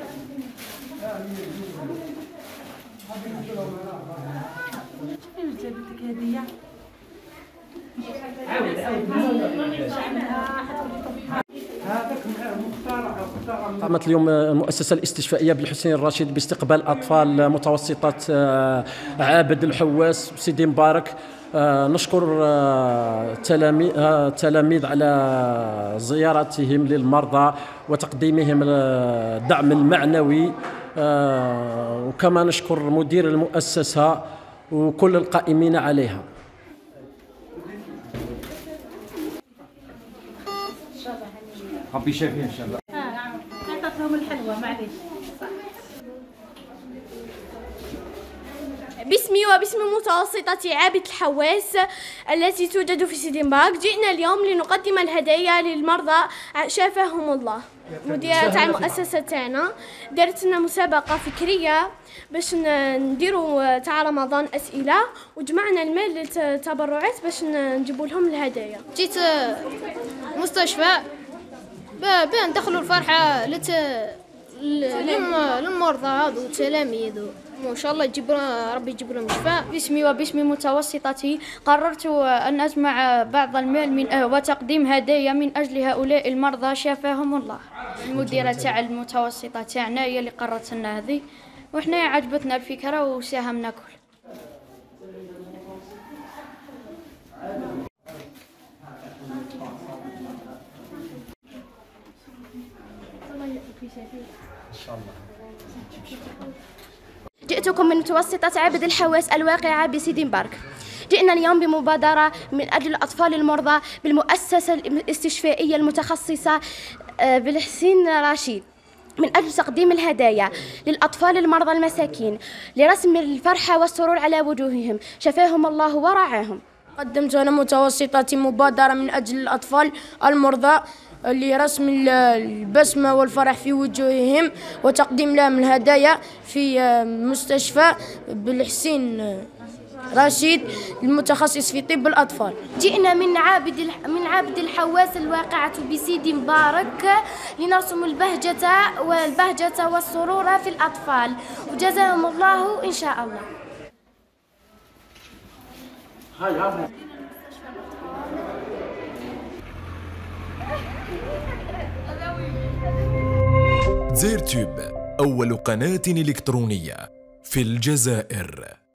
جابتك هدية. قامت اليوم المؤسسة الاستشفائية بالحسين الرشيد باستقبال أطفال متوسطة عابد الحواس سيدي مبارك. نشكر التلاميذ على زيارتهم للمرضى وتقديمهم الدعم المعنوي، وكما نشكر مدير المؤسسة وكل القائمين عليها. ربي يشافيه ان شاء الله. عطات لهم الحلوى معليش. باسمي وباسم متوسطة عابد الحواس التي توجد في سيدي مبارك، جئنا اليوم لنقدم الهدايا للمرضى شافاهم الله. مديرة تاع المؤسسة تاعنا دارت لنا مسابقة فكرية باش نديروا تاع رمضان أسئلة، وجمعنا المال للتبرعات باش نجيبوا لهم الهدايا. جيت مستشفى باه ندخلوا الفرحة للمرضى هذو والتلاميذ، وإن شاء الله ربي يجيب لهم شفاء. باسمي وباسم متوسطتي قررت أن أجمع بعض المال وتقديم هدايا من أجل هؤلاء المرضى شافاهم الله. المديرة تاع المتوسطة تاعنا هي اللي قررت لنا هذه، وإحنا عجبتنا الفكرة وساهمنا كل. جئتكم من متوسطة عابد الحواس الواقعة بسيدي مبارك. جئنا اليوم بمبادرة من أجل الأطفال المرضى بالمؤسسة الاستشفائية المتخصصة بالحسين رشيد، من أجل تقديم الهدايا للأطفال المرضى المساكين لرسم الفرحة والسرور على وجوههم، شفاهم الله ورعاهم. قدمت أنا متوسطتي مبادرة من أجل الأطفال المرضى لرسم البسمة والفرح في وجوههم وتقديم لهم الهدايا في مستشفى بالحسين رشيد المتخصص في طب الأطفال. جئنا من عابد الحواس الواقعة بسيدي مبارك لنرسم البهجة والسرور في الأطفال، وجزاهم الله إن شاء الله. زيرتوب أول قناة إلكترونية في الجزائر.